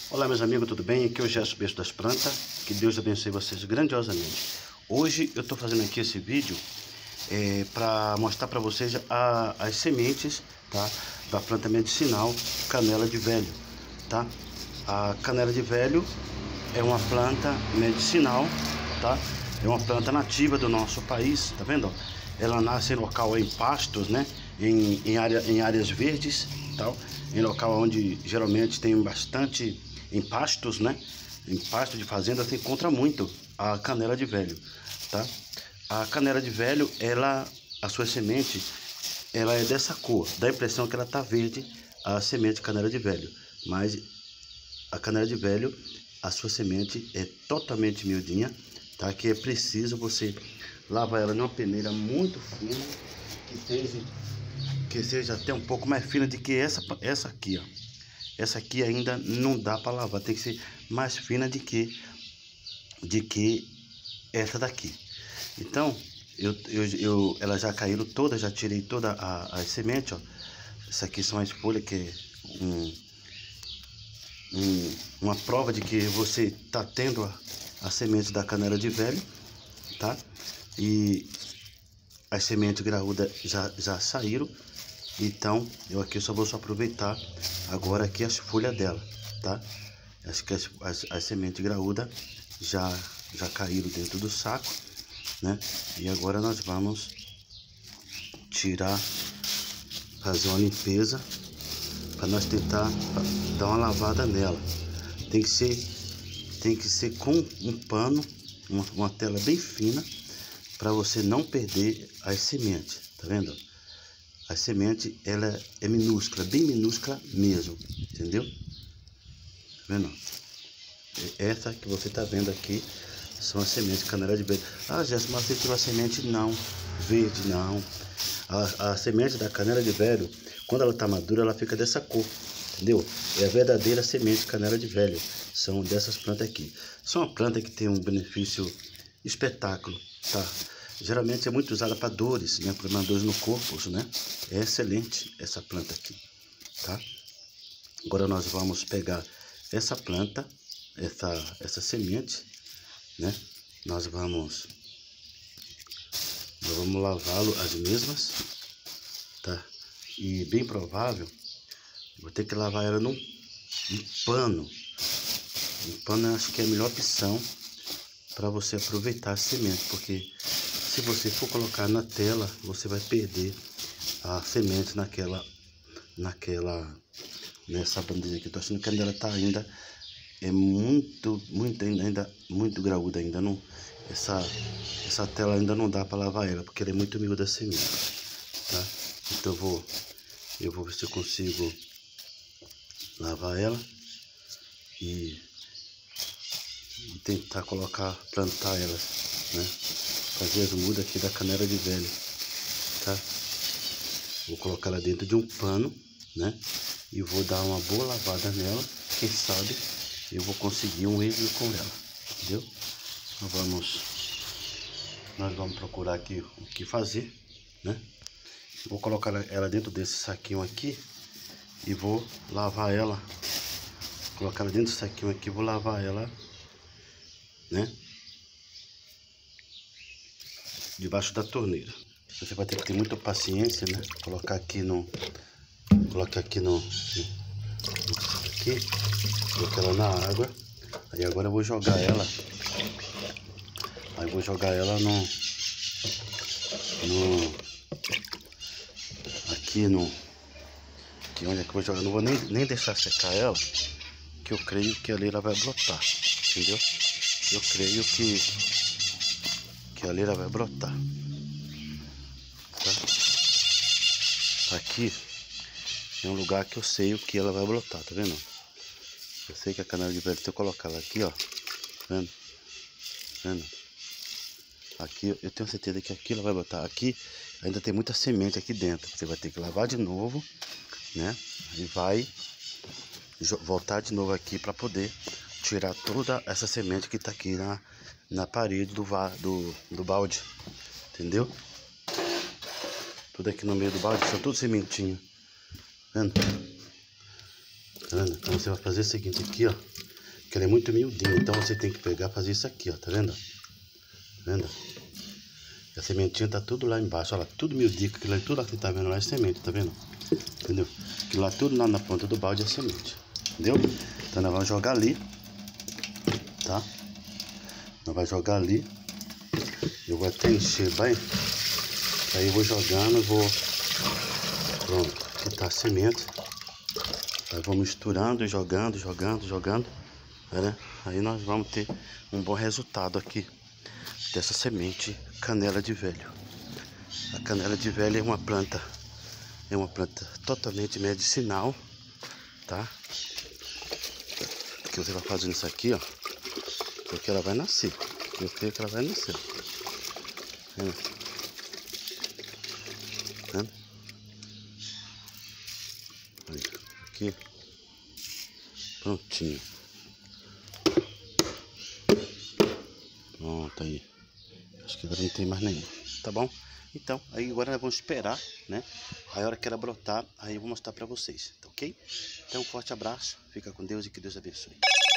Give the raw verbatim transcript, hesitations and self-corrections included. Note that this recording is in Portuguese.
Olá meus amigos, tudo bem? Aqui é o Gerson Beijo das Plantas. Que Deus abençoe vocês grandiosamente. Hoje eu estou fazendo aqui esse vídeo é, para mostrar para vocês a, as sementes, tá, da planta medicinal canela de velho, tá? A canela de velho é uma planta medicinal, tá? É uma planta nativa do nosso país, tá vendo? Ela nasce em local em pastos, né? Em, em, área, em áreas verdes, tal, em local onde geralmente tem bastante em pastos, né? Em pasto de fazenda você encontra muito a canela de velho, tá? A canela de velho, ela, a sua semente, ela é dessa cor, dá a impressão que ela tá verde, a semente de canela de velho, mas a canela de velho, a sua semente é totalmente miudinha, tá? Que é preciso você lavar ela numa peneira muito fina, que seja, que seja até um pouco mais fina do que essa, essa aqui, ó. Essa aqui ainda não dá para lavar, tem que ser mais fina de que, de que essa daqui. Então, eu, eu, eu, elas já caíram todas, já tirei todas as sementes, ó. Essa aqui são as folhas, que é um, um, uma prova de que você está tendo a, a semente da canela de velho, tá? E as sementes graúdas já, já saíram. Então, eu aqui só vou só aproveitar agora aqui as folhas dela, tá? Acho que as, as, as sementes graúdas já, já caíram dentro do saco, né? E agora nós vamos tirar, fazer uma limpeza para nós tentar dar uma lavada nela. Tem que ser, tem que ser com um pano, uma, uma tela bem fina, para você não perder as sementes, tá vendo? A semente, ela é minúscula, bem minúscula mesmo, entendeu? Tá vendo? Essa que você tá vendo aqui são as sementes de canela de velho. Ah, Jéssica, mas você tirou a semente? Não, verde não. A, a semente da canela de velho, quando ela tá madura, ela fica dessa cor, entendeu? É a verdadeira semente de canela de velho. São dessas plantas aqui. São uma planta que tem um benefício espetáculo, tá? Geralmente é muito usada para dores, né? Para dores no corpo, né? É excelente essa planta aqui, tá? Agora nós vamos pegar essa planta, essa, essa semente, né? Nós vamos, nós vamos lavá-lo as mesmas, tá? E bem provável, vou ter que lavar ela num, num pano. Um pano eu acho que é a melhor opção para você aproveitar a semente, porque se você for colocar na tela, você vai perder a semente naquela, naquela, nessa bandeja aqui. Eu tô achando que ela tá ainda, é muito, muito, ainda, muito graúda ainda, não, essa, essa tela ainda não dá para lavar ela, porque ela é muito miúda a semente, tá? Então eu vou, eu vou ver se eu consigo lavar ela e, e tentar colocar, plantar ela, né? Fazer as mudas aqui da canela de velho, tá? Vou colocar ela dentro de um pano, né? E vou dar uma boa lavada nela. Quem sabe eu vou conseguir um êxito com ela, entendeu? Nós vamos, nós vamos procurar aqui o que fazer, né? Vou colocar ela dentro desse saquinho aqui e vou lavar ela. Colocar ela dentro desse saquinho aqui, vou lavar ela, né? Debaixo da torneira. Você vai ter que ter muita paciência, né? Colocar aqui no, colocar aqui no, no aqui, colocar ela na água. Aí agora eu vou jogar ela. Aí eu vou jogar ela no, no, aqui no, aqui onde é que eu vou jogar? Não vou nem, nem deixar secar ela, que eu creio que ali ela vai brotar, entendeu? Eu creio que que ali ela vai brotar, tá? Aqui é um lugar que eu sei o que ela vai brotar, tá vendo? Eu sei que a canela de velho, se eu colocar ela aqui, ó, tá vendo? Tá vendo? Aqui eu tenho certeza que aqui ela vai brotar. Aqui ainda tem muita semente aqui dentro. Você vai ter que lavar de novo, né? E vai voltar de novo aqui para poder tirar toda essa semente que tá aqui na, na parede do, do, do balde, entendeu? Tudo aqui no meio do balde, são tudo sementinho, vendo? Tá vendo? Então você vai fazer o seguinte aqui, ó. Que ela é muito miudinha, então você tem que pegar e fazer isso aqui, ó. Tá vendo? Tá vendo? A sementinha tá tudo lá embaixo, olha lá, tudo miudinho, aquilo ali, tudo aqui tá vendo lá é semente, tá vendo? Entendeu? Aquilo lá tudo lá na ponta do balde é semente, entendeu? Então nós vamos jogar ali, tá? Nós vamos jogar ali. Eu vou até encher bem. Aí eu vou jogando, vou... Pronto, aqui tá a semente. Aí vou misturando, jogando, jogando, jogando, né? Aí nós vamos ter um bom resultado aqui dessa semente canela de velho. A canela de velho é uma planta, é uma planta totalmente medicinal, tá? Que você vai fazendo isso aqui, ó, porque ela vai nascer. Eu creio que ela vai nascer. Vendo? Vendo? Aí, aqui. Prontinho. Pronto aí. Acho que agora não tem mais nenhum. Tá bom? Então, aí agora nós vamos esperar, né? Aí a hora que ela brotar, aí eu vou mostrar pra vocês, tá ok? Então, um forte abraço. Fica com Deus e que Deus abençoe.